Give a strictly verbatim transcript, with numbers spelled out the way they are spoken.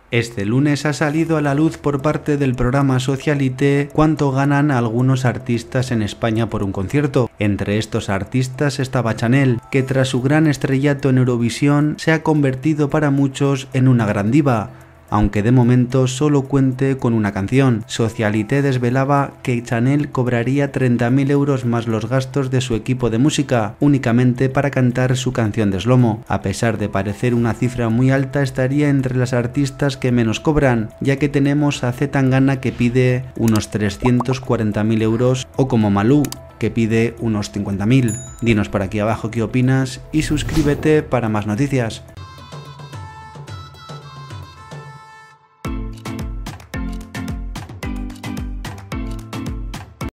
Este lunes ha salido a la luz por parte del programa Socialité cuánto ganan algunos artistas en España por un concierto. Entre estos artistas estaba Chanel, que tras su gran estrellato en Eurovisión se ha convertido para muchos en una gran diva, aunque de momento solo cuente con una canción. Socialité desvelaba que Chanel cobraría treinta mil euros más los gastos de su equipo de música, únicamente para cantar su canción de Slomo. A pesar de parecer una cifra muy alta, estaría entre las artistas que menos cobran, ya que tenemos a C. Tangana, que pide unos trescientos cuarenta mil euros, o como Malú, que pide unos cincuenta mil. Dinos por aquí abajo qué opinas y suscríbete para más noticias.